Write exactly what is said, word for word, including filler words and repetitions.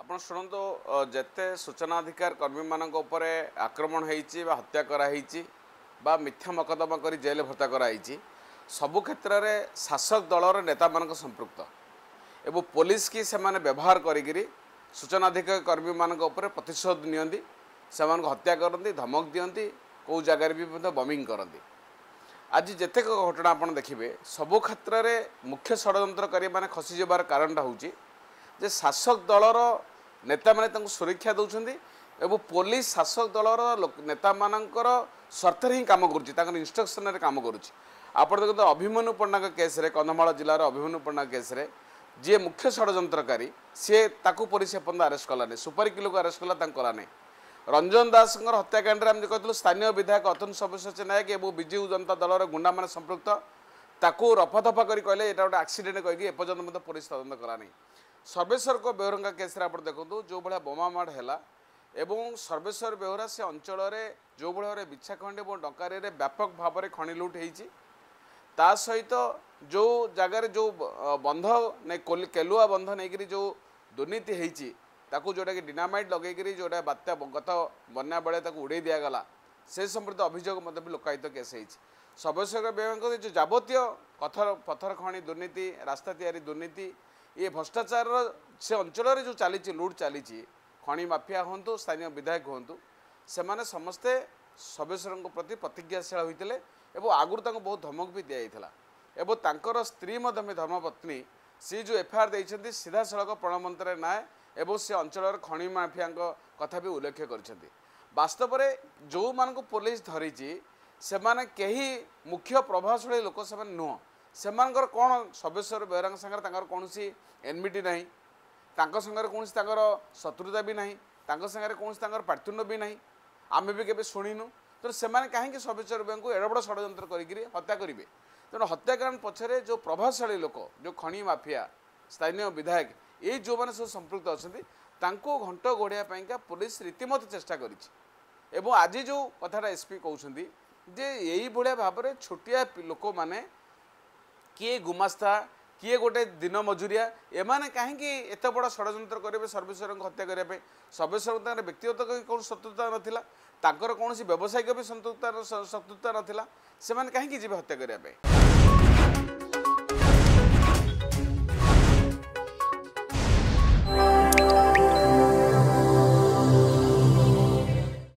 ଆପଣ ଶୁଣନ୍ତୁ ଯେତେ सूचना अधिकार कर्मी मानक उपरे आक्रमण होईची बा हत्या करा होईची बा मिथ्या मकदमा करी जेल भर्ता कराई सबु क्षेत्र में शासक दलर नेता मानक संपृक्त एवं पुलिस की से माने व्यवहार करी सूचना अधिकार कर्मी मानक उपरे प्रतिशोध नियंती से हत्या करती धमक दियंती कौ जगार भी बमिंग करती। आज जेतेक घटना आप देखिए सबु क्षेत्र में मुख्य षड्यंत्रकारी माने खसी जबार कारणटा हूँ जे शासक दलर नेता माने सुरक्षा दौरान एवं पुलिस शासक दलर नेता मानकर स्वार्थ ही काम कर इंस्ट्रक्शन काम करुच्ची। आप देखते अभिमन्यु पट्टनायक केस रे कंधमाल जिलार अभिमन्यु पट्टनायक केस रे जी मुख्य षड्यंत्रकारी सी ताकू पुलिस एपर्यंत अरेस्ट कलानी सुपारी किलो को अरेस्ट कला कलानी। रंजन दास हत्याकांड में आम कहूँ स्थानीय विधायक अतुल सब्यसाची नायक और विजु जनता दलर गुंडा मान संपृक्त ताकू रफादफा कर कहले यहाँ गोटे आक्सीडेट कहीकि एपर्यंत पुलिस तदंत कलानी। सर्वेश्वर को बेहरंगा केस आप देखो जो भाया बोमा माड़ है एवं सर्वेश्वर बेहरा से अंचल जो भाव बिछाखंड और डकारी व्यापक भाव में खनि लुट होती ता सहित जो जगार जो बंध नहीं केलुआ बंध नहीं जो दुर्नीति होती ताकू जोटा कि डिनामाइट लगे जोटा बात्या गत बन्या बेले उड़े दिगला से संबंधित अभियोग भी लोकायित केस होती। सर्वेश्वर बेहरा जो जावतीय पथर पथर खनि दुर्नीति रास्ता तैयारी दुर्नीति ये भ्रष्टाचार से अंचल जो चली लुट चली खनि माफिया हूँ स्थानीय विधायक हूँ से माने समस्ते सर्वेश्वर प्रति प्रतिज्ञाशील होते और आगुरी बहुत धमक भी दिखाई एवं तांकर स्त्री धर्मपत्नी सी जो एफआईआर देते सीधा सड़क प्रणमंत्र नाय एवं से अंचल खनि माफिया कथा भी उल्लेख कर वास्तव में जो मानक पुलिस धरी से माने कहीं मुख्य प्रभावशाली लोक से नुह से कौन सर्वेश्वर बेहरा सागर कौन एनमिटी ना सागर कौन शत्रुता भी ना सागर कौन पार्थुण्य भी ना आम भी केवे शुणुनु तो से कहीं सर्वेश्वर बेहरा को एड़ बड़ षड्यंत्र कर हत्या करेंगे तेणु हत्याकांड पछरे जो प्रभावशाली लोक जो खनि माफिया स्थानीय विधायक ये जो मैंने सब संपृक्त अच्छा घंट घोड़ापा पुलिस रीतिमत चेष्टा कर आज जो कथाटा एसपी कहते जे यही भाया भाव में छोटिया लोक मैंने किए गुमास्ता किए गोटे दिन मजुरिया एमाने कहीं एत बड़ षड्यंत्र करेंगे सर्वेश्वर को हत्या करने सर्वेश्वर व्यक्तिगत कौन शत्रुता नाला कौन व्यवसायिक भी शत्रुता शत्रुता नाला से कहीं हत्या करने।